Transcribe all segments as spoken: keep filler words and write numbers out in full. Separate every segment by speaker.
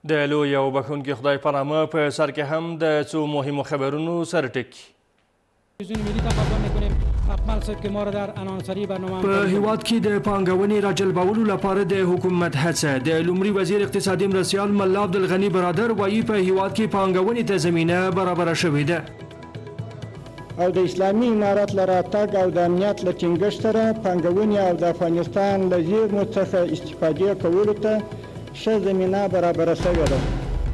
Speaker 1: د لوی او بخښونکي خدای په نامه په سر کې هم د څو مهمو خبرونو سر ټکي. په هیواد کې د پانګونې راجلبولو لپاره د حکومت هڅه. د لومړي وزیر اقتصادي مرستیال ملا عبدالغني برادر وایي په هیواد کې پانګونې ته زمینه برابره شوې ده.
Speaker 2: او د اسلامي امارت له راتګ او د امنیت له ټینګښت سره پانګونې او د افغانستان له زیرمو څخه استفادې کولو ته ښه زمینه برابره شوې ده.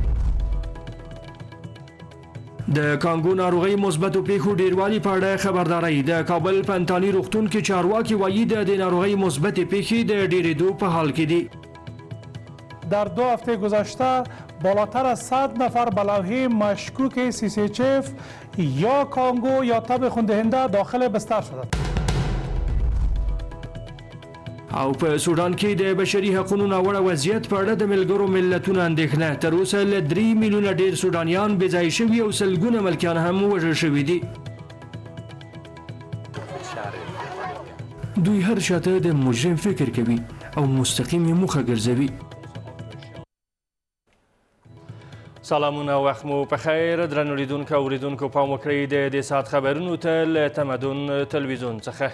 Speaker 1: د کانګو ناروغۍ مثبتو پیښو ډیروالي په اړه خبرداری. د کابل پنتانی روغتون کې چارواکي وایي د دې ناروغۍ مثبتې پیښې د ډیریدو په حال کې دي.
Speaker 3: در دو هفته گذشته بالاتر از صد نفر به لوحه مشکوک سی سی اچ اف یا کانگو یا تب خوندهنده داخل بستر شدند.
Speaker 1: او په سودان کې د بشري حقوقو ناوړه وضعیت په اړه د ملګرو ملتونو اندېښنه. تر اوسه له درې میلیونه ډېر سودانیان بې ځای شوي او سلګونه ملکیان هم ووژل شوي دي. دوی هر چاته د مجرم فکر کوي او مستقیم یې موخه ګرځوي. سلامونه وخت مو په خیر. درنو لیدونکو او اوریدونکو پام وکړئ د دې ساعت خبرونو ته له تمدن تلویزیون څخه.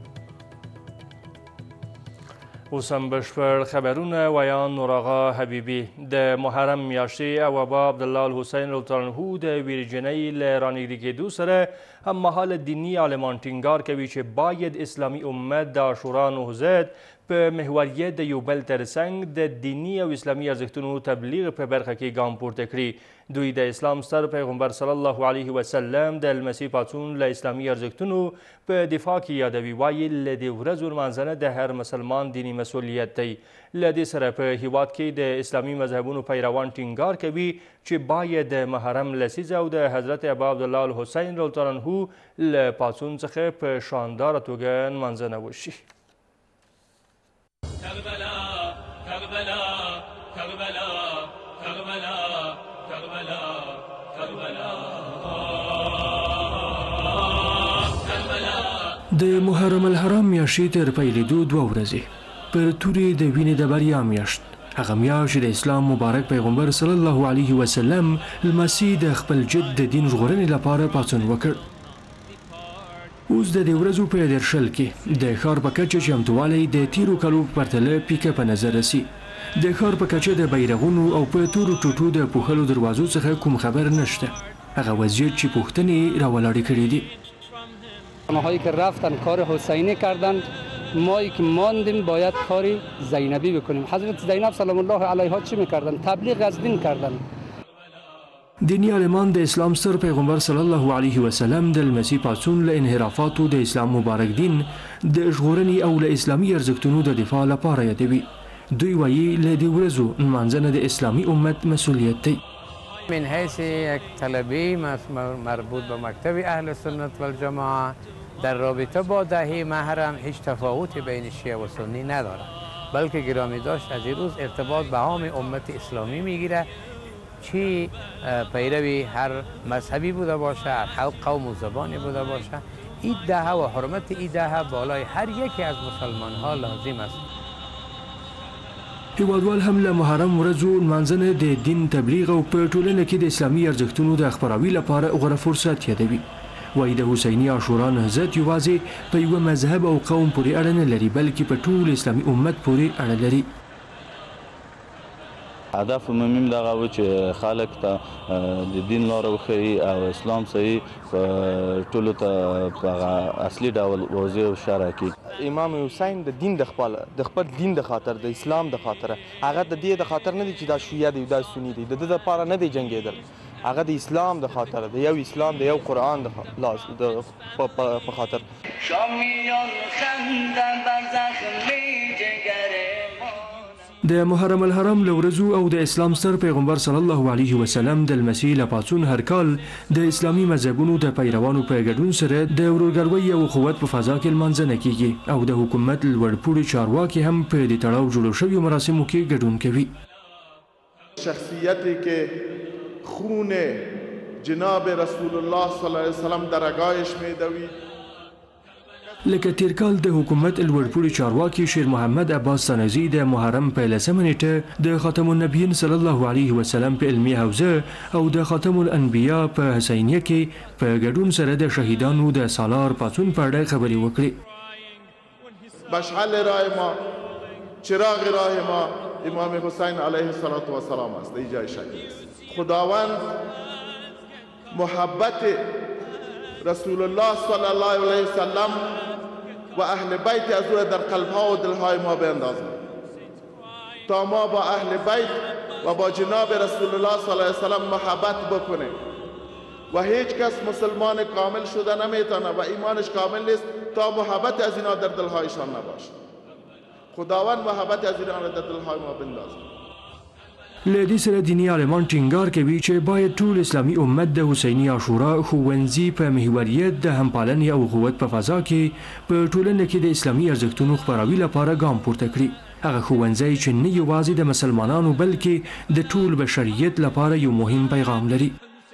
Speaker 1: اوس هم بشپړ خبرونه. ویان نوراغا حبیبي د محرم میاشتې او ابا عبدالله الحسین رضی الله عنه د ویرجنۍ له رانږدې کېدو سره هممهاله دیني عالمان ټینګار کوي چې باید اسلامي امت د عاشورا نهضت په محوریت د یو بل ترڅنګ د دیني او اسلامي ارزښتونو تبلیغ په برخه کې ګام پورته کړي. دوی د اسلام ستر پیغمبر صلی الله علیه وسلم د المسیح پاڅون له اسلامي ارزښتونو په دفاع کې یادوي. وایي له دې ورځو لمانځنه د هر مسلمان دیني مسؤلیت دی. له دې سره په هیواد کې د اسلامي مذهبونو پیروان ټینګار کوي چې باید د محرم لسیزه او د حضرت ابا عبدالله الحسین رضی الله عنه له پاڅون څخه په شانداره توګه نمانځنه وشي. کربلا کربلا کربلا کربلا کربلا کربلا کربلا. د محرم الحرام میاشتې تر پیلېدو دوه ورځې پر تورې د وینې د بریا میاشت. هغه میاشت د اسلام مبارک پیغمبر صلی الله علیه وسلم لمسی د خپل جد د دین ژغورنې لپاره پاڅون وکړ. اوس د دې ورځو په درشل کې د ښار په کچه چمتووالی د تیرو کلو په پرتله پیکه په نظر رسي. د ښار په کچه د بیرغونو او په تورو ټوټو د پوښلو دروازو څخه کوم خبر نشته. هغه وضعیت چې پوښتنې راولاړې کړي دي.
Speaker 4: آنهایی که رفتن کار حسینی کردند، مایی که ماندیم باید کار زینبی بکنیم. حضرت زینب سلام الله علیها چی میکردن؟ تبلیغ از دین کردن.
Speaker 1: دینی عالمان د اسلام ستر پیغمبر صلی الله علیه وسلم د المسیح پاڅون له انحرافاتو د اسلام مبارک دین د ژغورنې او له اسلامي ارزښتونو د دفاع لپاره یادوي. دوی وایي له دې ورځو نمانځنه د اسلامي امت مسؤلیت دی.
Speaker 5: من حیث یک طلبی مربوط به مکتب اهل سنت و الجماعه در رابطه با دهه محرم هیچ تفاوتی بین شیعه و سنی ندارد، بلکه گرامی داشت از این روز ارتباط به عام امت اسلامی میگیره، چی پیروی هر مذهبی بوده باشه، هر قوم و زبانی بوده باشه. این دهه و حرمت این دهه بالای هر یکی از مسلمان ها لازم است.
Speaker 1: هیوادوال هم له محرم ورځو نمانځنه د دین تبلیغ او په ټولنه کې د اسلامي ارزښتونو د خپراوي لپاره غوره فرصت یادوي. وایي د حسیني عاشورا نهضت یوازې په یوه مذهب او قوم پورې اړه نه لري، بلکې په ټول اسلامي امت پورې اړه لري.
Speaker 6: هدف مهم دغه و چې خلک ته د دین لاره وښیي او اسلام صحیح ټولو ته په اصلي ډول واضح او شرح کړي.
Speaker 7: امام حسین د دین د خپل د خپل دین د خاطر د اسلام د خاطر هغه د دې د خاطر نه دی چې دا شیعه دی دا سنی دی، د دې لپاره نه دی جنګېدل. هغه د اسلام د خاطر د یو اسلام د یو قرآن د لاس د په خاطر. شامیان خنده بر زخم جگر
Speaker 1: د محرم الحرام له ورځو او د اسلام ستر پیغمبر صلی الله علیه وسلم د المسیح له پاڅون هر کال د اسلامي مذهبونو د پیروانو په ګډون سره د ورورګلوۍ او قوت په فضا کې لمانځنه کیږي او د حکومت لوړپوړي چارواکي هم په دې تړاو جوړو شویو مراسمو کې ګډون کوي.
Speaker 8: شخصیتی که خون جناب رسول الله صلی الله علیه وسلم در رگایش میدوید.
Speaker 1: لکه تیر کال د حکومت لوړپوړي چارواکي شیر محمد عباس سنوزي د محرم په لسمه نیټه د خاتم النبیین صلی الله علیه وسلم په علمي حوزه او د خاتم الانبیا په حسینیه کې په ګډون سره د شهیدانو د سالار پاڅون په اړه خبرې وکړې.
Speaker 8: مشعل راه ما، چراغ راه ما امام حسین علیه السلام است. در جای شک نیست. خداوند محبت رسول الله صلی الله علیه وسلم و اهل بیت از او در قلبها و دلهای ما بیندازد تا ما با اهل بیت و با جناب رسول الله صلی الله علیه وسلم محبت بکنیم و هیچ کس مسلمان کامل شده نمیتونه و ایمانش کامل نیست تا محبت از اینا در دلهایشان نباشه. خداوند محبت از اینا در دلهای ما بندازد.
Speaker 1: له دې سره دیني عالمان ټینګار کوي چې باید ټول اسلامي امت د حسیني عاشورا ښوونځي په محوریت د همپالنې او قوت په فضا کې په ټولنه کې د اسلامي ارزښتونو خپراوي لپاره ګام پورته کړي. هغه ښوونځی چې نه یوازې د مسلمانانو بلکې د ټول بشریت لپاره یو مهم پیغام لري.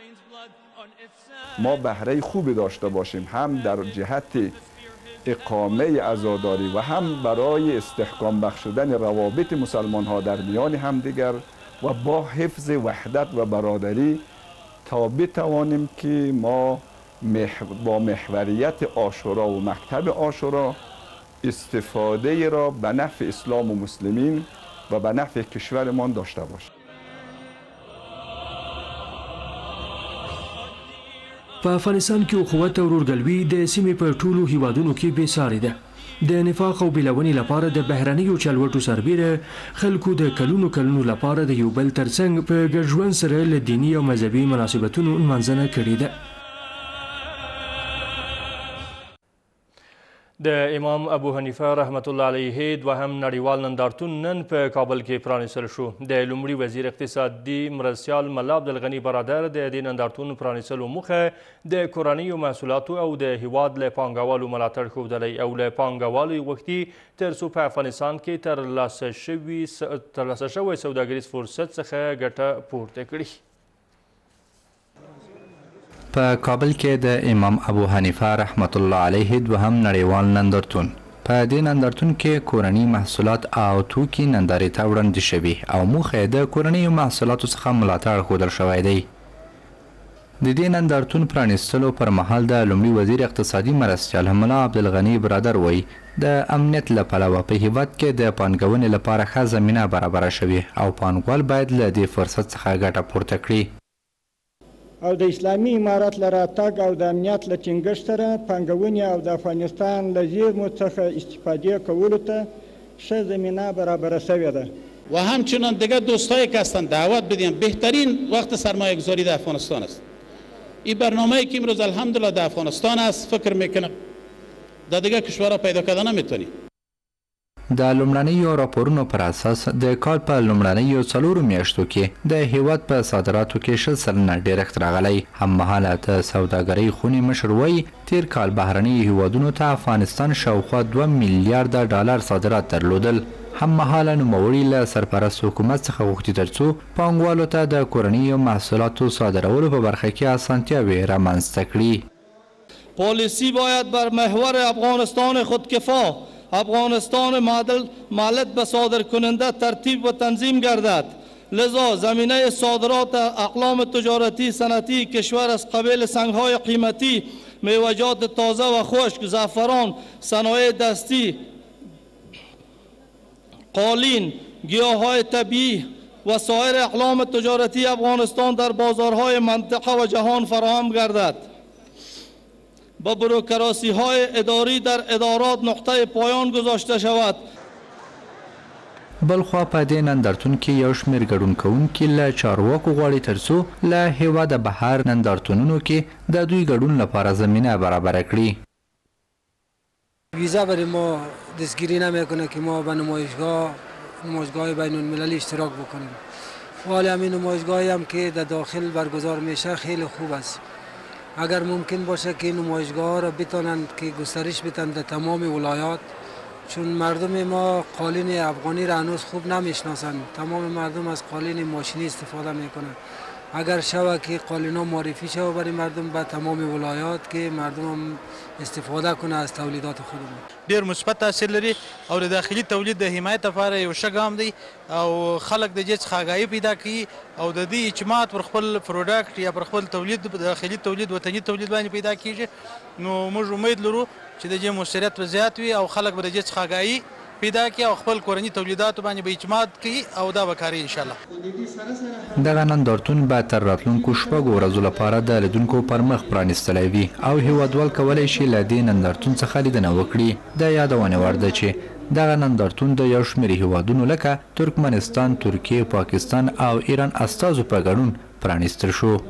Speaker 9: ما بهره خوبی داشته باشیم هم در جهت اقامه عزاداری و هم برای استحکام بخشیدن روابط مسلمان ها در میان همدیگر و با حفظ وحدت و برادری تا بتوانیم که ما با محوریت عاشورا و مکتب عاشورا استفاده را به نفع اسلام و مسلمین و به نفع کشورمان داشته باشیم.
Speaker 1: په افغانستان کې اخوت او ورورګلوي د سیمې په ټولو هیوادونو کې بې سارې ده. د نفاق او بېلونې لپاره د بهرنیو چلوټو سربیره خلکو د کلونو کلونو لپاره د یو بل ترڅنګ په ګډ ژوند سره له دیني او مذهبي مناسبتونو نمانځنه کړې ده. د امام ابو حنیفه رحمت الله علیه دوهم نړیوال نندارتون نن په کابل کې پرانیستل شو. د لومړي وزیر اقتصادي مرستیال ملا عبدالغني برادر د دې نندارتون پرانیستلو موخه د کورنیو محصولاتو او د هیواد له پانګوالو ملاتړ ښودلی او له پانګوالو یې غوښتي تر څو په افغانستان کې ترلاسه شوي ترلاسه شوی سوداګریز فرصت څخه ګټه پورته کړي.
Speaker 10: په کابل کې د امام ابو حنیفه رحمت الله علیه دوهم نړیوال نندارتون په دې نندارتون کې کورني محصولات او توکي نندارې ته وړاندې شوي او موخه د کورنیو محصولاتو څخه ملاتړ ښودل شوی دی. د دې نندارتون پرانیستلو پر مهال د لومړي وزیر اقتصادي مرستیال ملا عبدالغني برادر وایي د امنیت له پلوه په هیواد کې د پانګونې لپاره ښه زمینه برابره شوې او پانګوال باید له دې فرصت څخه ګټه پورته کړي.
Speaker 2: او د اسلامي امارت له راتګ او د امنیت له ټینګښت سره پانګونې او د افغانستان له زیرمو څخه استفاده کولو ته ښه زمینه برابره شوې ده.
Speaker 11: و همچنان دیگه دوستایی که هستن دعوت بدیم. بهترین وقت سرمایه گذاری در افغانستان است. این برنامه‌ای که امروز الحمدلله در افغانستان است فکر میکنم در دیگه کشورها پیدا کردن نمیتونی.
Speaker 10: د لومړنیو راپورونو پر اساس د کال په لومړنیو څلورو میاشتو کې د هیواد په صادراتو کې شل سلنه ډېرښت راغلی. هممهاله د سوداګرۍ خونې مشر وایي تیر کال بهرنیو هیوادونو ته افغانستان شاوخوا دوه میلیارده ډالر صادرات درلودل. هممهاله نوموړي له سرپرست حکومت څخه غوښتي تر څو پانګوالو ته د کورنیو محصولاتو صادرولو په برخه کې اسانتیاوې رامنځته کړي.
Speaker 12: پالیسی باید بر محور افغانستان خودکفا افغانستان مالت به صادر کننده ترتیب و تنظیم گردد. لذا زمینه صادرات اقلام تجارتی صنعتی کشور از قبیل سنگهای قیمتی، میوه‌جات تازه و خشک، زعفران، صنایع دستی، قالین، گیاه‌های طبیعی و سایر اقلام تجارتی افغانستان در بازارهای منطقه و جهان فراهم گردد. با بروکراسی های اداری در ادارات نقطه پایان گذاشته شود.
Speaker 10: بلخوا په دې نندارتون کې یو شمېر ګډون کوونکي له چارواکو غواړي تر څو له هېواده بهر نندارتونونو کې د دوی ګډون لپاره زمینه برابره کړي.
Speaker 13: ویزا برای ما دستگیری نمیکنه که ما به نمایشگاه نمایشگاه بین المللی اشتراک بکنیم. ولی همین نمایشگاهی هم که در داخل برگزار میشه خیلی خوب است. اگر ممکن باشه که نمایشگاه را بتونند که گسترش بدن در تمام ولایات، چون مردم ما قالین افغانی را هنوز خوب نمیشناسند. تمام مردم از قالین ماشینی استفاده میکنند. اگر شوه که قالین‌ها معرفی شوه برای مردم به تمام ولایات که مردم هم استفاده کنه از تولیدات خودمون.
Speaker 14: ډیر مثبت تاثیر لري او د داخلي تولید د حمایت لپاره یو ښه ګام دی او خلک د دې څخه آګاهي پیدا کوي او د دې اعتماد پر خپل پروډکټ یا پر خپل تولید داخلي تولید وطني تولید باندې پیدا کیږي. نو موږ امید لرو چې د دې مؤثریت به زیات وي او خلک به د دې څخه آګاهي پیدا کړي او خپل کورني تولیداتو باندې به اعتماد کوي او دا به کاري ان شاء الله.
Speaker 10: دغه نندارتون به تر راتلونکو شپږو ورځو لپاره د لیدونکو پر مخ پرانیستلی وي او هیوادوال کولی شي له دې نندارتون څخه لیدنه وکړي. د یادونې وړ ده چې دغه نندارتون د یو شمېر هیوادونو لکه ترکمنستان، ترکیه، پاکستان او ایران استازو په ګډون پرانیستل شو.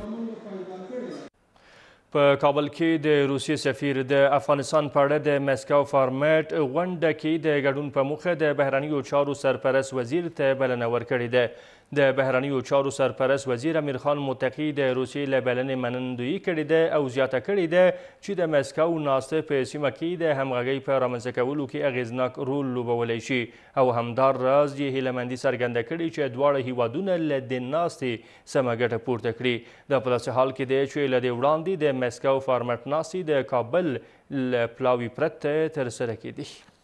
Speaker 1: په کابل کې د روسیې سفیر د افغانستان په اړه د مسکو فارمیټ غونډه کې د ګډون په موخه د بهرنیو چارو سرپرست وزیر ته بلنه ورکړې ده. د بهرنیو چارو سرپرست وزیر امیرخان متقي د روسیې له بلنې منندویي کړې ده او زیاته کړې ده چې د مسکو ناسته په سیمه کې د همغږۍ په رامنځته کولو کې اغیزناک رول لوبولی شي او همدار راز یې هیلهمندي څرګنده کړې چې دواړه هیوادونه له دې ناستې سمه ګټه پورته کړي. دا په داسې حال کې دی چې له دې وړاندې د مسکو فارمیټ ناستې د کابل له پلاوي پرته ترسره کېدې.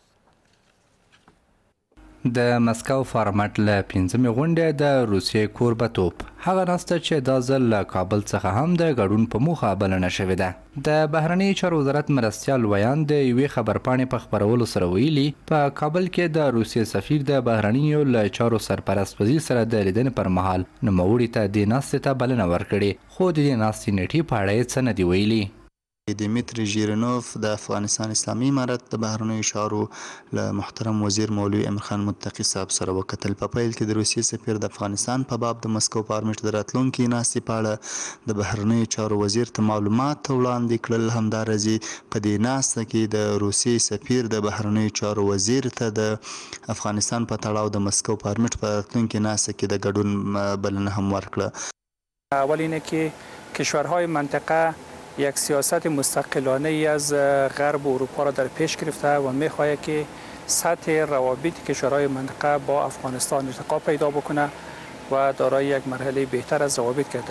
Speaker 10: د مسکو فارمیټ له پنځمې غونډې د روسیې کوربهتوب هغه ناسته چې دا ځل له کابل څخه هم د ګډون په موخه بلنه شوې ده. د بهرنیو چارو وزارت مرستیال ویان د یوې خبرپاڼې په خپرولو سره ویلي په کابل کې د روسیې سفیر د بهرنیو له چارو سرپرست وزیر سره د لیدنې پر مهال نوموړي ته دې ناستې ته بلنه ورکړې خو د دې ناستې نیټې په اړه یې څه نه دي ویلي.
Speaker 15: دیمیتری ژیرینوف د افغانستان اسلامي امارت د بهرنیو چارو له محترم وزیر مولوي امیرخان متقي صاحب سره وکتل. په پیل کې د روسیې سفیر د افغانستان په باب د مسکو فارمیټ د راتلونکي ناستې په اړه د بهرنیو چارو وزیر ته معلومات وړاندې کړل. همداراز په دې ناسته کې د روسیې سفیر د بهرنیو چارو وزیر ته د افغانستان په تړاو د مسکو فارمیټ په راتلونکي ناسته کې د ګډون بلنه هم ورکړه.
Speaker 16: اول اینه که کشورهای منطقه یک سیاست مستقلانه ای از غرب اروپا را در پیش گرفته و می‌خواهد که سطح روابط کشورهای منطقه با افغانستان ارتقا پیدا بکنه و دارای یک مرحله بهتر از روابط کرده.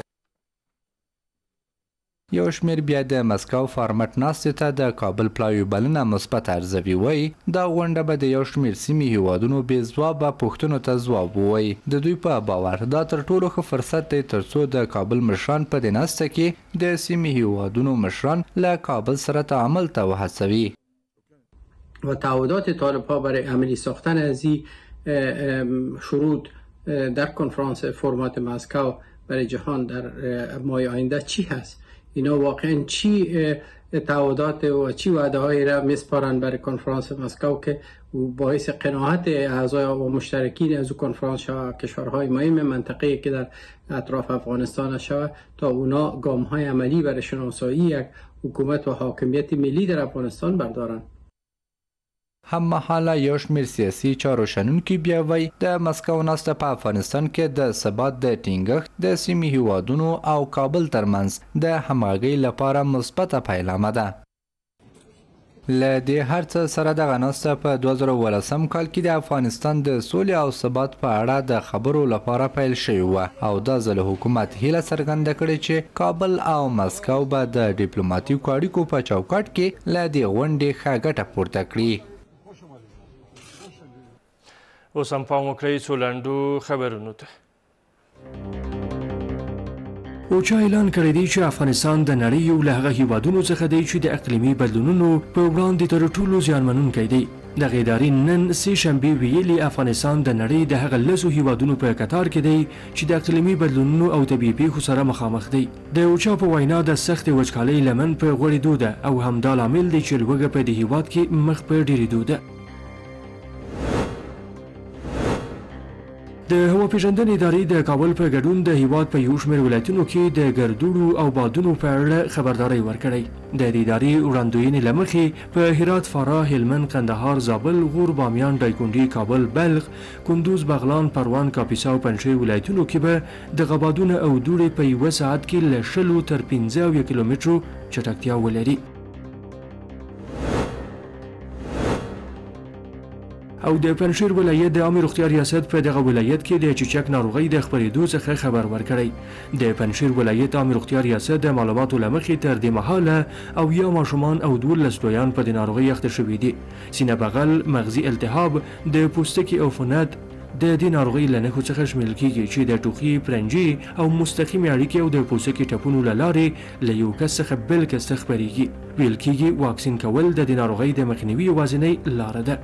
Speaker 10: یو شمېر بیا د مسکو فارمیټ ناستې ته د کابل پلاوي بلنه مثبت ارزوي وایي دا غونډه به د یو شمېر سیمې هیوادونو بې ځوابه پوښتنو ته ځواب ووایي. د دوی په باور دا تر ټولو ښه فرصت دی تر څو د کابل مشران په دې ناسته کې د سیمې هیوادونو مشران له کابل سره تعامل ته وهڅوي.
Speaker 17: و تعهدات طالب‌ها برای عملی ساختن از این شروط در کنفرانس فرمات مسکو برای جهان در ماه آینده چی هست؟ اینا واقعا چی تعهدات و چی وعده هایی را میسپارن برای کنفرانس مسکو که باعث قناعت اعضای و مشترکین از کنفرانس شود کشورهای مهم منطقه که در اطراف افغانستان شود تا اونا گام های عملی برای شناسایی یک حکومت و حاکمیت ملی در افغانستان بردارن.
Speaker 10: هم مهاله یو شمېر سیاسي چارو شنونکي بیا وایي د مسکو ناسته په افغانستان کې د ثبات د ټینګښت د سیمې هیوادونو او کابل ترمنځ د همغږۍ لپاره مثبته پیلامه ده. له دې هر څه سره دغه ناسته په دوه زره اوولسم کال کې د افغانستان د سولې او ثبات په اړه د خبرو لپاره پیل شوې وه او دا ځل حکومت هیله څرګنده کړې چې کابل او مسکو به د ډیپلوماتیکو اړیکو په چوکاټ کې له دې غونډې ښه ګټه پورته کړي.
Speaker 1: اوس هم پام وکړئ څو لنډو خبرونو ته.
Speaker 18: اوچا اعلان کړی دی چې افغانستان د نړۍ یو له هغه هیوادونو څخه دی چې د اقلیمي بدلونونو په وړاندې تر ټولو زیانمنونکی دی. دغه ادارې نن سې شنبې ویلي افغانستان د نړۍ د هغه لسو هیوادونو په کتار کې دی چې د اقلیمي بدلونونو او طبیعي پیښو سره مخامخ دی. د اوچا په وینا د سختې وچکالۍ لمن په غوړېدو ده او همدا لامل دی چې لوږه په دې هیواد کې مخ په ډېرېدو ده. د هوا پیژندنې ادارې د کابل په ګډون د هیواد په یو شمېر ولایتونو کې د ګردوړو او بادونو په اړه خبرداری ورکړی. د دې ادارې وړاندوینې له مخې په هرات، فراه، هلمند، کندهار، زابل، غور، بامیان، دایکنډي، کابل، بلخ، کندوز، بغلان، پروان، کاپیسا او پنجشیر ولایتونو کې به دغه بادونه او دوړې په یوه ساعت کې له شلو تر پنځه اویا کیلومترو چټکتیا ولري. او د پنجشیر ولایت د عامه روغتیا ریاست په دغه ولایت کې د چیچک ناروغۍ د خپرېدو څخه خبر ورکړی. د پنجشیر ولایت عامه روغتیا ریاست د معلوماتو له مخې تر دې مهاله او یا ماشومان او دولس لویان په دې ناروغۍ اخته شوي دي. سینه بغل، مغزي التهاب، د پوستکي عفونت د دې ناروغۍ له نښو څخه شمیرل کیږي چې د ټوخي، پرنجي او مستقیمې اړیکې او د پوستکي ټپونو له لارې له یو کس څخه بل کس ته خپرېږي. ویل کیږي واکسین کول د دې ناروغۍ د مخنیوي یوازینۍ لاره ده.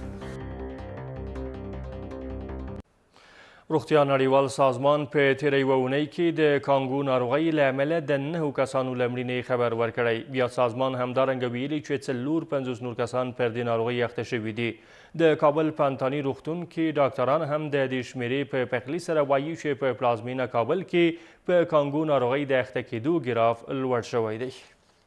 Speaker 1: روغتیا نړیوال سازمان په تیره یوه اونۍ کې د کانګو ناروغۍ له امله د نهو کسانو له مړینې خبر ورکړی. بیا سازمان همدارنګه ویلي چې څلور پنځوس نور کسان پر دې ناروغۍ اخته شوي دي. د کابل پنتاني روغتون کې ډاکټران هم د دې شمیرې په پخلي سره وایي چې په پلازمینه کابل کې په کانګو ناروغۍ د اخته کېدو ګراف لوړ شوی دی.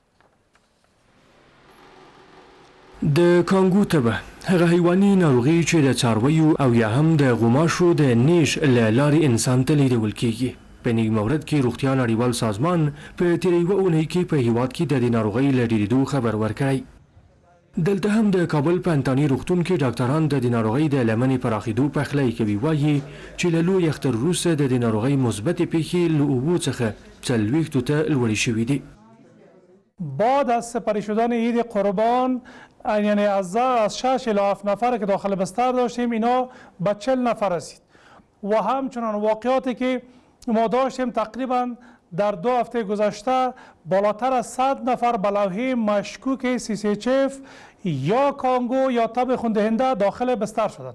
Speaker 18: د کانګو تبه هغه حیواني ناروغي چې د څارویو او یا هم د غوماشو د نیش له لارې انسان ته لیږدول کیږي. په نیک مورد کې روغتیا نړیوال سازمان په تیره یوه اونۍ کې په هیواد کې د دې ناروغۍ له ډېرېدو خبر ورکړی. دلته هم د کابل پنتاني روغتون کې ډاکټران د دې ناروغۍ د لمنې پراخېدو پخلی کوي. وایي چې له لوی اختر وروسته د دې ناروغۍ مثبتې پیښې له اوبو څخه څلوېښتو ته لوړې شوي دي.
Speaker 3: بعد از سپری شدن عید قربان، یعنی از از شش الی هفت نفر که داخل بستر داشتیم، اینا به چهل نفر رسید و همچنان واقعاتی که ما داشتیم تقریبا در دو هفته گذشته بالاتر از صد نفر به لوحه مشکوک سی سی اچ اف یا کانگو یا تب خوندهنده داخل بستر شدند.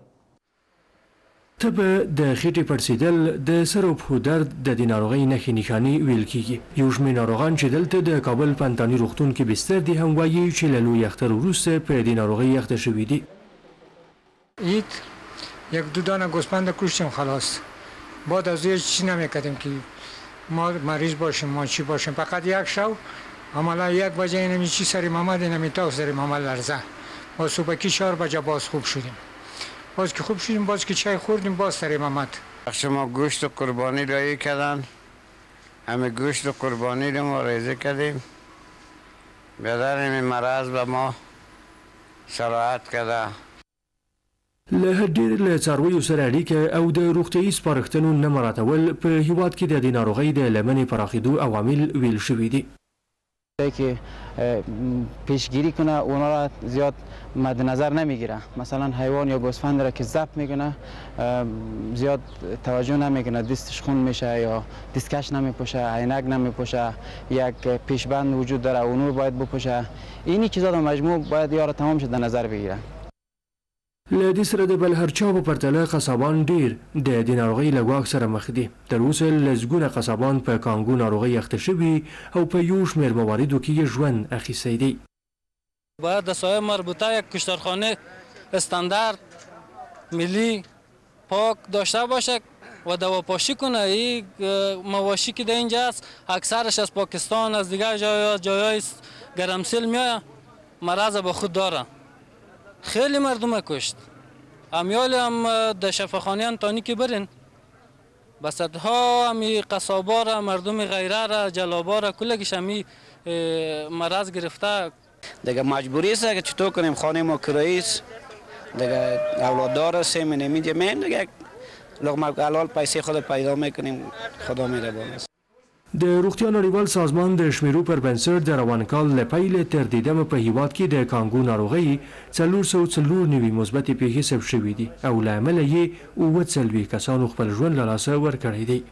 Speaker 18: تب د خېټې پړسېدل، د سر او پښو درد د دې ناروغۍ نښې نښانې ویل کیږي. یو شمېر ناروغان چې دلته د کابل پنتاني روغتون کې بستر دي هم وایي چې له لوی اختر وروسته په دې ناروغۍ اخته شوي دي.
Speaker 19: عید یک دو دانه گوسفند کشتیم خلاص. بعد از یه چیزی نمیکردیم که ما مریض باشیم، ما چی باشیم. فقط یک شو عملا یک بجه اینمی چی سریم آمد، اینمی تا سریم آمد لرزه. با صبحکی چهار بجه باز خوب شدیم. باز که خوب شدیم، باز که چای خوردیم، باز سریم آمد.
Speaker 5: شما گوشت و قربانی رایی کردن، همه گوشت و قربانی رو ما ریزه کردیم. بیادر این مرض به ما سراحت کرده.
Speaker 18: له ډېر له څارویو سره اړیکه او د روغتیایي سپارښتنو نه مراعاتول په هیواد کې د دې ناروغۍ د لمنې پراخېدو عوامل ویل شوي دي.
Speaker 20: که پیشگیری کنه اونا را زیاد مد نظر نمیگیره. مثلا حیوان یا گوسفند را که ضبط میکنه زیاد توجه نمیکنه، دستش خون میشه یا دستکش نمیپوشه، عینک نمیپوشه، یک پیشبند وجود داره اونو باید بپوشه. اینی چیزا در مجموع باید یاره تمام شد در نظر بگیره.
Speaker 18: له دې سره د بلهرچا په پرتله قصابان ډېر د دې ناروغۍ له ګواښ سره مخ دي. تر اوسه لسګونه قصابان په کانګو ناروغۍ اخته شوي او په یو شمېر مواردو کې یې ژوند اخیستی دی.
Speaker 12: باید دستای مربوطه یک کشتارخانه استاندارد ملی پاک داشته باشه و دواپاشی کنه. این مواشی که در اینجا است اکثرش از پاکستان، از دیگر جای جایهای گرمسیل میاد، مرض به خود داره. خیلی مردم کشت. امیال هم در شفاخانه تانی که برین بسدها همی قصابا را، مردم غیره را، جلابا را کلگیش همی مرض گرفته.
Speaker 21: دیگه مجبوری است که چطور کنیم، خانه ما کرایی است، دیگه اولاددار هستیم، نمیدیم دیگه لقمه حلال پیسې خود پیدا میکنیم، خدا مهربان است.
Speaker 18: د روغتیا نړیوال سازمان د شمیرو پر بنسټ د روان کال له پیل تر دېدمه په هیواد کې د کانګو ناروغۍ څلور سوه څلور نوي مثبتې پیښې ثبت شوي دي او له امله یې اووه څلوېښت کسانو خپل ژوند له لاسه ورکړی دی.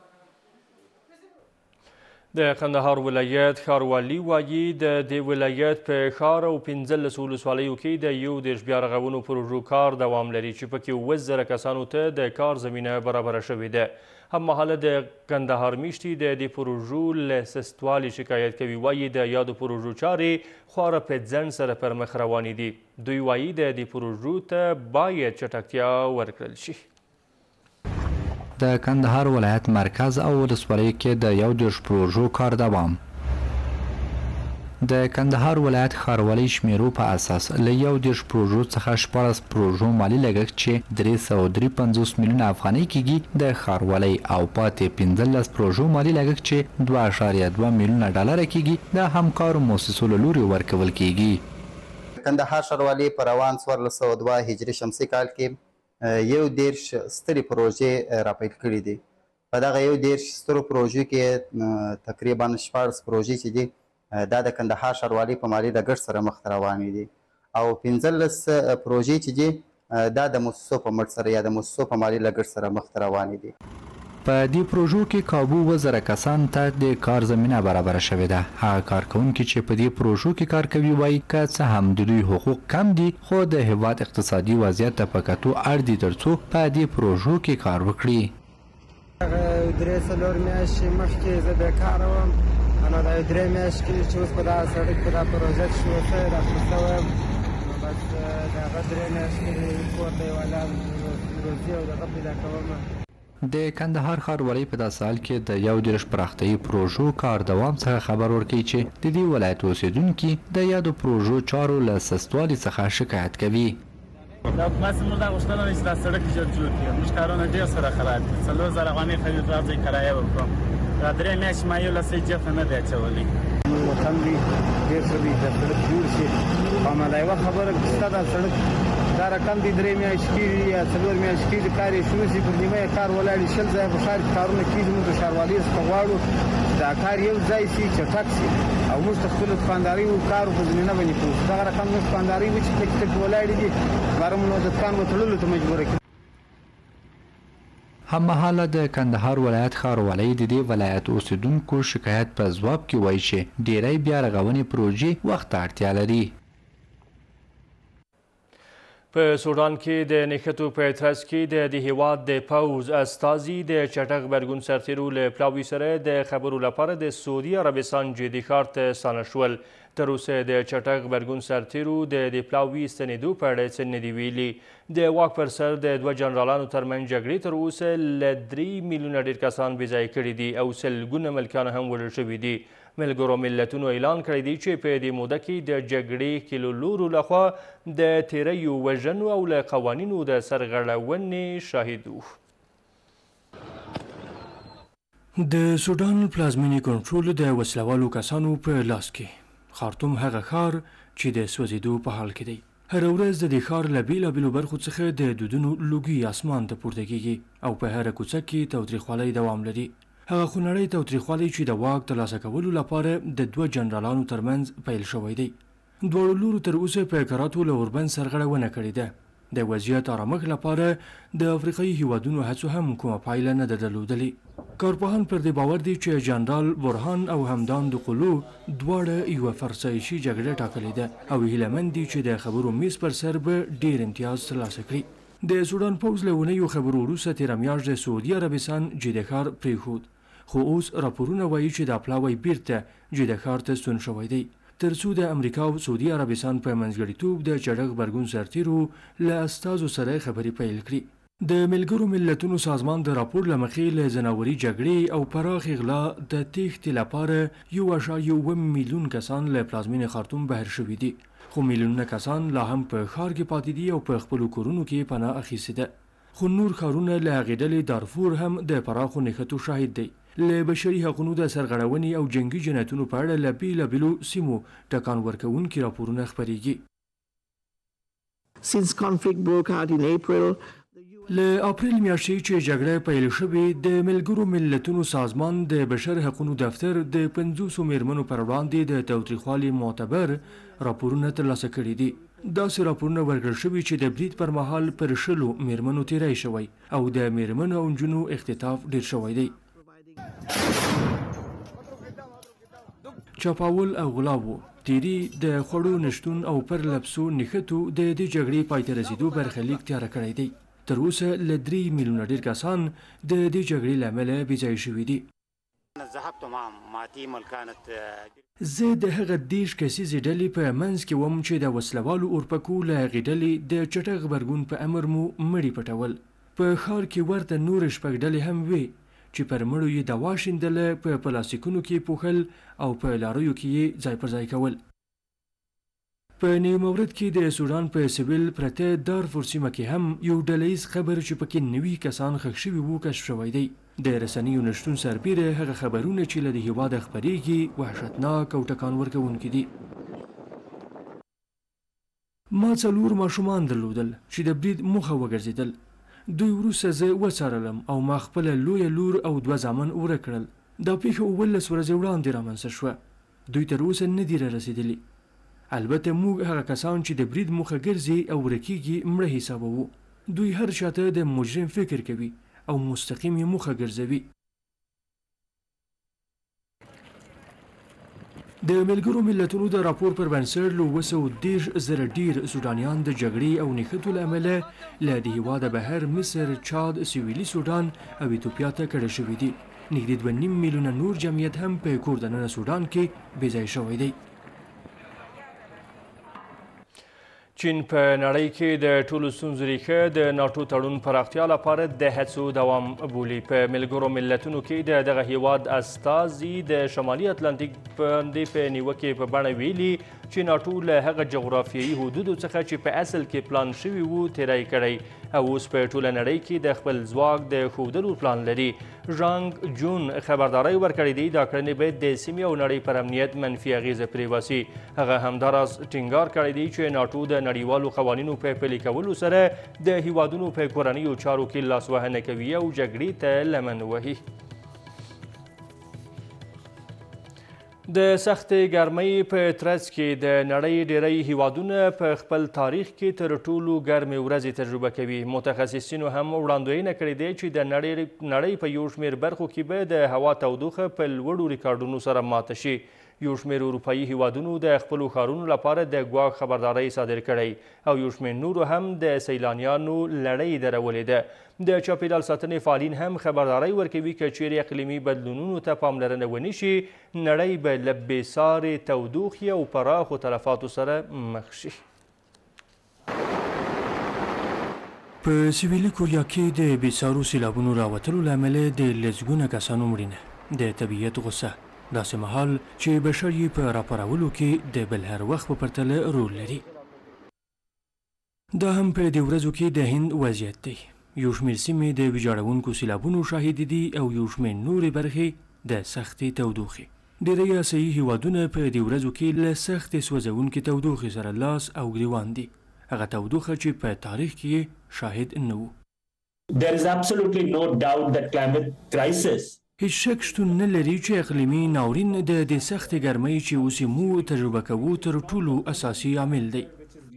Speaker 1: د قندهار ولایت ښاروالي وایي د دې ولایت په ښار او پنځلس ولسوالیو کې د یو دېرش بیا رغونو پروژو کار دوام لري چې پکې اووه زره کسانو ته د کار زمینه برابره شوې ده. هممهاله د کندهار میشتي د دې پروژو له سستوالي شکایت کوي. وایي د یادو پروژو چارې خورا په ځنډ سره پر مخ روانې دي. دوی وایي د دې پروژو ته باید چټکتیا ورکړل شي.
Speaker 10: د کندهار ولایت مرکز او ولسوالۍ کې د یو دېرش پروژو کار دوام. د کندهار ولایت ښاروالۍ شمیرو په اساس له یو دېرش پروژو څخه شپاړس پروژو مالي لګښت چې درې سوه درې پنځوس میلیونه افغانۍ کیږي د ښاروالۍ او پاتې پنځلس پروژو مالي لګښت چې دوه اعشاریه دوه میلیونه ډالره کیږي د همکارو مؤسسو له لوري ورکول کیږي.
Speaker 15: کندهار ښاروالي په روان څوارلس سوه دوه هجري شمسي کال کې یو دېرش سترې پروژې راپیل کړي دي. په دغه یو دېرش سترو پروژو کې تقریبا شپاړس پروژې چې دي دا د کندهار ښاروالي په مالي لګښت سره مخته روانې دي او پنځلس پروژې چې دي دا د مؤسسو په مټ سره یا د مؤسسو په مالي لګښت سره مخته روانې دي.
Speaker 10: په دې پروژو کې کابو اووه زره کسان ته د کار زمینه برابره شوې ده. هغه کارکوونکي چې په دې پروژو کې کار کوي وایي که څه هم د دوی حقوق کم دي خو د هیواد اقتصادي وضعیت ته په کتو اړ دي ترڅو په دې پروژو کې کار وکړي.
Speaker 4: درې څلور میاشتې مخکې زه بیکاره وم، نو دا درې میاشتې کې چې اوس په دغه سړک په دغه پروژه کې شروع شوی راخیسته وم، نو بس د هغه درې میاشتې کور ته یې والا روزي او دغه پیدا کوم.
Speaker 10: د کندهار ښاروالۍ په داسې حال کې د یو دېرش پراختیایي پروژو کار دوام څخه خبر ورکوي چې د دې ولایت اوسېدونکي د یادو پروژو چارو له سستوالي څخه شکایت کوي.
Speaker 22: دا بس موږ دا غوښتنه ده چې دا سړک ژر جوړ کړي. موږ کارونه ډېر سره خراب دي. څلور زره افغانۍ خرید راځي کرایه ورکړم. دا درې میاشتې ما یو لسی جفه نه دی اچولی.
Speaker 4: وطن دی ډېر ښه دی دا سړک جوړ شي. او دا یوه خبره شته دا سړک دا رقم دی درې میاشتې کېږي یا څلور میاشتې کېږي کار یې شروع شي پر نیمه یې کار ولاړ وي. شل ځایه په ښار کې کارونه کېږي. موږ د ښاروالۍ څخه غواړو چې دا کار یو ځای شي چټک شي او موږ ته خپلو دوکاندارۍ کارو په زمینه باندې پوه شو. دغه رقم زموږ دوکاندارۍ وي چې ټکې ټکې ولاړې دي باره مو نو د دوکان به تړلو ته مجبوره کړي.
Speaker 10: هممهاله د کندهار ولایت ښاروالۍ د دې ولایت اوسېدونکو شکایت په ځواب کې وایي چې ډېری بیا رغونې پروژې وخت ته اړتیا لري.
Speaker 1: په سودان کې د نښتو په اعتراض کې د دې هیواد د پوځ استازي د چټک غبرګون سرتیرو له پلاوي سره د خبرو لپاره د سعودي عربستان جدي ښار ته ستانه شول. تر اوسه د چټک غبرګون سرتیرو د دې پلاوي ستنېدو په اړه څه نه دي ویلي. د واک پر سر د دوه جنرالانو ترمنځ جګړې تر اوسه له درې میلیونه ډېر کسان بې ځایه کړي دي او سلګونه ملکیان هم وژل شوي دي. ملګرو ملتونو اعلان کړی دی چې په دې موده کې د جګړې کیلولورو لخوا د تیریو وژنو او له قوانینو د سرغړونې شاهد وو.
Speaker 18: د سودان پلازمینې کنټرول د وسلوالو کسانو په لاس کې. خارتوم هغه ښار چې د سوځېدو په حال کې دی. هره ورځ د دې ښار له بېلابېلو برخو څخه د دودونو لوګي اسمان ته پورته کېږي او په هره کوڅه کې تاوتریخوالی دوام لري. هغه خونړی تاوتریخوالی چې د واک ترلاسه کولو لپاره د دوه جنرالانو ترمنځ پیل شوی دی. دواړو لورو تر اوسه په کراتو له اوربند سرغړونه کړې ده. د وضعیت آرامښت لپاره د افریقایي هیوادونو هڅو هم کومه پایله نه ده درلودلې. کارپوهان پر دې باور دي چې جنرال برهان او همدان دقلو دواړه یوه فرسایشي جګړه ټاکلې ده او هیله مند دي چې د خبرو میز پر سر به ډېر امتیاز ترلاسه کړي. د سودان پوځ له اونیو خبرو وروسته تېره میاشت د سعودي عربستان جده ښار پرېښود، خو اوس راپورونه وایي چې دا پلاوی بیرته جده ښار ته ستون شوی دی تر څو د امریکا او سعودي عربستان په منځګړیتوب د چټک غبرګون سرتیرو له استازو سره خبرې پیل کړي. د ملګرو ملتونو سازمان د راپور له مخې له ځناوري جګړې او پراخ غلا د تېښتې لپاره یو اعشاریه اووه میلیون کسان له پلازمینې خارتوم بهر شوي دي، خو میلیونونه کسان لا هم په ښار کې پاتې دي او په خپلو کورونو کې پناه اخیستې ده. خو نور ښارونه له هغې ډلې دارفور هم د پراخو نښتو شاهد دی. له بشري حقونو د سرغړونې او جنګي جنایتونو په اړه له بېلابېلو سیمو ټکان ورکوونکي راپورونه خپرېږي.
Speaker 23: Since conflict broke out in April,
Speaker 18: له اپریل میاشتې چې جګړه پیل شوې د ملګرو ملتونو سازمان د بشر حقونو دفتر د پنځوسو میرمنو پر وړاندې د تاوتریخوالي معتبر راپورونه ترلاسه کړي دي. داسې راپورونه ورکړل شوي چې د برید پر مهال پر شلو میرمنو تیری شوی او د میرمنو او نجونو اختطاف ډیر شوی دی. چاپاول او غلاو، تیری، د خوړو نشتون او پر لبسو نښتو د دې جګړې پای ته رسېدو برخلیک تیاره کړی دی. تر اوسه له درې میلیونه ډېر کسان د دې جګړې له امله بېځایه شوي دي. زه د هغه دېرش کسیزې ډلې په منځ کې وم چې د وسلوالو اورپکو له هغې ډلې د چټک غبرګون په امر مو مړي پټول. په ښار کې ورته نورې شپږ ډلې هم وې چې پر مړو یې دوا شیندله، په پلاستیکونو کې پوښل او په لاریو کې یې ځای پر ځای کول. په نیمورد کې د سودان په سویل پرته دارفور سیمه کې هم یو ډلهیز خبر چې پکې نوي کسان ښخ شوي وو کشف شوی دی. د رسنیو نشتون سربیره هغه خبرونه چې له د هېواده خپرېږي وحشتناک او ټکان ورکوونکي دي. ما څلور ماشومان درلودل چې د برید موخه وګرځېدل. دوی وروسته زه وڅارلم او ما خپله لویه لور او دوه زامن ورک کړل. دا پیښه اوولس ورځې وړاندې رامنځته شوه. دوی تر اوسه نه دي رارسېدلي. البته موږ هغه کسان چې د برید موخه ګرځي او ورکېږي مړه حسابوو. دوی هر چاته د مجرم فکر کوي او مستقیم یې موخه ګرځوي. د ملګرو ملتونو د راپور پر بنسټ له اوه سوه دېرش زره ډېر سودانیان د جګړې او نښتو له امله له د هېواده بهر مصر، چاد، سویلي سودان او ایتوپیا ته کډه شوي دي. نږدې دوه نیم میلیونه نور جمعیت هم په کور دننه سودان کې بېځایه شوی دی.
Speaker 1: چین په نړۍ کې د ټولو ستونزو ریښه د ناټو تړون پراختیا لپاره د هڅو دوام بولي. په ملګرو ملتونو کې د دغه هیواد استازي د شمالي اتلانتیک باندې په نیوکې په بڼه ویلي چې ناټو له هغه جغرافیایي حدودو څخه چې په اصل کې پلان شوي وو تیری کړی او اوس په ټوله نړۍ کې د خپل ځواک د ښودلو پلان لري. ژانګ جون خبرداری ورکړې دی دا کړنې باید د سیمې او نړۍ پر امنیت منفي اغیزه پرېباسي. هغه همداراز ټینګار کړی دی چې ناټو د نړیوالو قوانینو په پلي کولو سره د هیوادونو په کورنیو چارو کې لاسوهنه کوي او جګړې ته لمن وهي. د سختې ګرمۍ په ترڅ کې د نړۍ ډیری هیوادونه په خپل تاریخ کې تر ټولو ګرمې ورځې تجربه کوي. متخصصینو هم وړاندوینه کړې ده چې د نړۍ په یو شمېر برخو کې به د هوا تودوخه په لوړو ریکارډونو سره ماته شي. یو شمېر اروپایي هیوادونو د خپلو ښارونو لپاره د ګواښ خبرداری صادر کړی او یو شمېر نورو هم د سیلانیانو لړۍ درولې ده. د چاپیریال ساتنې فعالین هم خبرداری ورکوي که چیرې اقلیمي بدلونونو ته پاملرنه ونه شي نړۍ به له بېسارې تودوخې او پراخو تلفاتو سره مخ شي.
Speaker 18: په سویلي کوریا کې د بېسارو سیلابونو راوتلو له امله د لسګونه کسانو مړینه د طبیعت غوسه داسې مهال چې بشر یې په راپارولو کې د بل هر وخت په پرتله رول لري. دا هم په دې ورځو کې د هند وضعیت دی. یو شمېر سیمې د ویجاړونکو سیلابونو شاهد دي او یو شمېر نورې برخې د سختې تودوخې. ډېری اسیایي هیوادونه په دې ورځو کې له سختې سوځونکې تودوخې سره لاس او ګریوان دي. هغه تودوخه چې په تاریخ کې شاهد نه وو.
Speaker 6: There is absolutely no doubt that climate crisis
Speaker 18: هیڅ شک شتون نه لري چې اقلیمي ناورین د دې سختې ګرمۍ چې اوس یې موږ تجربه کوو تر ټولو اساسي عامل دی.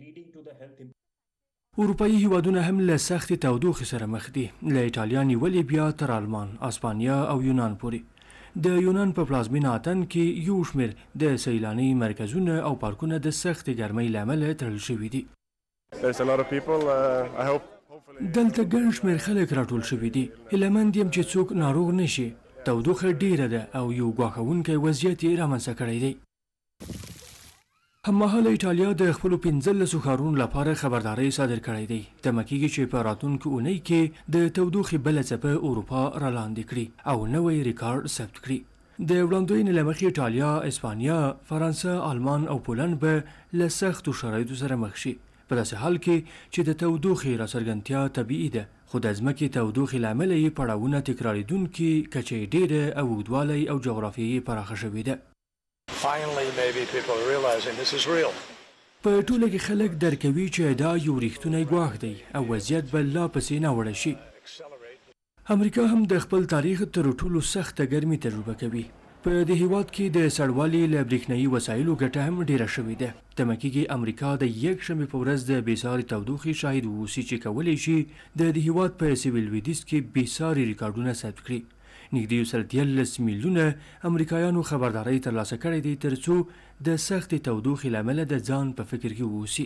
Speaker 18: اروپایي هیوادونه هم له سختې تودوخې سره مخ دي. له ایټالیا نیولې بیا تر آلمان، اسپانیا او یونان پورې. د یونان په پلازمینه اتن کې یو شمېر د سیلاني مرکزونه او پارکونه د سختې ګرمۍ له امله تړل شوي دي. دلته ګڼ شمېر خلک راټول شوي دي. هیله مند یم چې څوک ناروغ نه شي. تودوخه ډیره ده او یو ګواښونکی وضعیت یې رامنځته کړی دی. هممهاله ایټالیا د خپلو پنځلسو ښارونو لپاره خبرداری صادر کړی دی. تمه کېږي چې په راتلونکو اونۍ کې د تودوخې بله څپه اروپا رالاندې کړي او نوی ریکارډ ثبت کړي. د وړاندوینې له مخې ایټالیا، اسپانیا، فرانسه، آلمان او پولنډ به له سختو شرایطو سره مخ شي. په داسې حال کې چې د تودوخې راڅرګندتیا طبیعي ده خو د ځمکې تودوخې له امله یې پړاوونه تکرارېدونکي کچې ډېره او اوږدوالی او جغرافیې پراخه شوې ده. په ټوله کې خلک درک کوي چې دا یو ریښتونی ګواښ دی او وضعیت به لا پسې ناوړه شي. امریکا هم د خپل تاریخ تر ټولو سخته ګرمي تجربه کوي. په دې هیواد کې د سړوالي له برېښنایي وسایلو ګټه هم ډیره شوې ده. تمه کېږي امریکا د یکشنبې په ورځ د بېسارې تودوخې شاهد واوسي چې کولی شي د دې هیواد په سویل لویدیځ کې بېسارې ریکارډونه ثبت کړي. نږدې یو سل دیارلس میلیونه امریکایانو خبرداری ترلاسه کړی دی تر څو د سختې تودوخې له امله د ځان په فکر کې واوسي.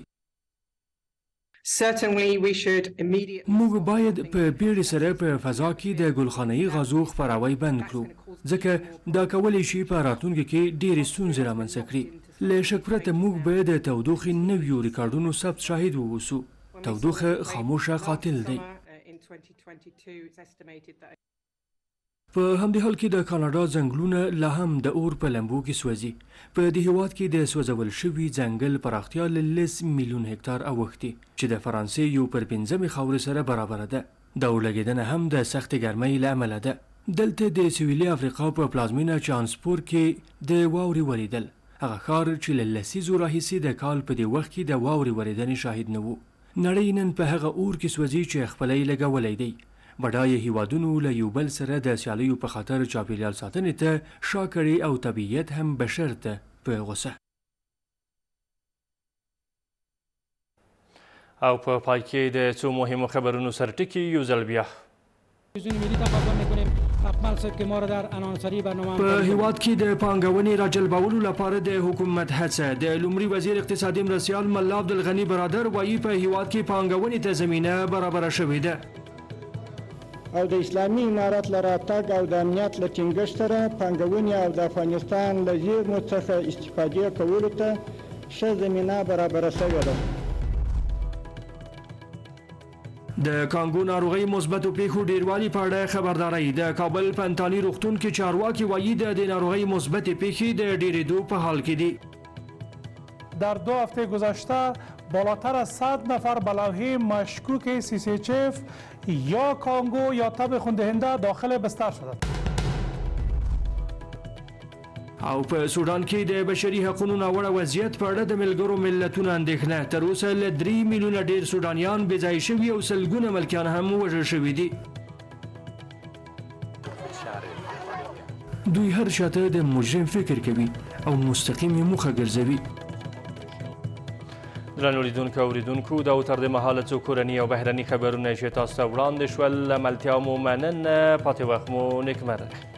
Speaker 18: موږ باید په بیړې سره په فضا کې د ګلخانه‌ایي غازو خپراوی بند کړو ځکه دا کولی شي په راتلونکي کې ډېرې ستونزې رامنځته کړي. له شک پرته موږ به د تودوخې نویو ریکارډونو ثبت شاهد واوسو. تودوخه خاموشه قاتل دی. په همدې حال کې د کاناډا ځنګلونه لا هم د اور په لمبو کې سوځي. په دې هیواد کې د سوځول شوي ځنګل پراختیا له لس میلیون هکتار اوښتي چې د فرانسې یو پر پنځمې خاورې سره برابره ده. د اورلګېدنه هم د سختې ګرمۍ له امله ده. دلته د سویلي افریقا په پلازمینه چانسپور کې د واورې ولیدل. هغه ښار چې له لسیزو راهیسې د کال په دې وخت کې د واورې ورېدنې شاهد نه و. نړۍ نن په هغه اور کې سوځي چې خپله یې لګولی دی. بډایه هیوادونو له یو بل سره د سیالیو په خاطر چاپیریال ساتنې ته شا کړې او طبیعت هم بشر ته په غوسه.
Speaker 1: او په پای کې د څو مهمو خبرونو سر ټکي یو ځل بیا.
Speaker 18: په هیواد کې د پانګونې راجلبولو لپاره د حکومت هڅه. د لومړي وزیر اقتصادي مرستیال ملا عبدالغني برادر وایي په هیواد کې پانګونې ته زمینه برابره شوې ده.
Speaker 2: او د اسلامي امارت له راتګ او د امنیت له ټینګښت سره پانګونې او د افغانستان له زیرمو څخه استفادې کولو ته ښه زمینه برابره شوې ده.
Speaker 18: د کانګو ناروغۍ مثبتو پیښو ډیروالي په اړه خبرداری. د کابل په انتاني روغتون کې چارواکي وایي د دې ناروغۍ مثبتې پیښې د ډیرېدو په حال کې دي.
Speaker 3: در دو هفته گذشته بالاتر از صد نفر به لوحه مشکوک سی سی اچ اف یا کانگو یا تب خوندهنده داخل بستر شدند.
Speaker 18: او په سودان کې د بشري حقوقو ناوړه وضعیت په اړه د ملګرو ملتونو اندېښنه. تر اوسه له درې میلیونه ډېر سودانیان بې ځای شوي او سلګونه ملکیان هم وژل شوي دي. دوی هر چاته د مجرم فکر کوي او مستقیم یې موخه ګرځوي.
Speaker 1: درنو لیدونکو او اوریدونکو دا و تر دې مهاله څو کورني او بهرني خبرونه چې تاسو ته وړاندې شول. له ملتیا مو مننه. پاتې وخت مو نیکمرغه.